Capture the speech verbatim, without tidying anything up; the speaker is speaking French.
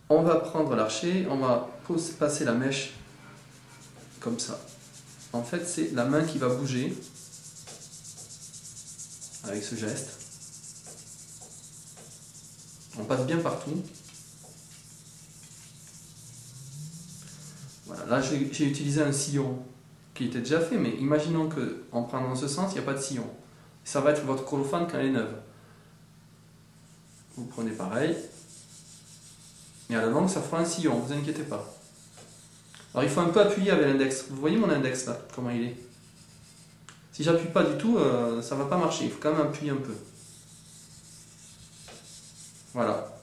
On va prendre l'archet, on va passer la mèche comme ça. En fait, c'est la main qui va bouger avec ce geste. On passe bien partout. Voilà, là j'ai utilisé un sillon qui était déjà fait, mais imaginons qu'en prenant ce sens, il n'y a pas de sillon. Ça va être votre colophane quand elle est neuve. Vous prenez pareil. Et à la longue, ça fera un sillon, ne vous inquiétez pas. Alors il faut un peu appuyer avec l'index. Vous voyez mon index là, comment il est? Si j'appuie pas du tout, euh, ça va pas marcher. Il faut quand même appuyer un peu. Voilà.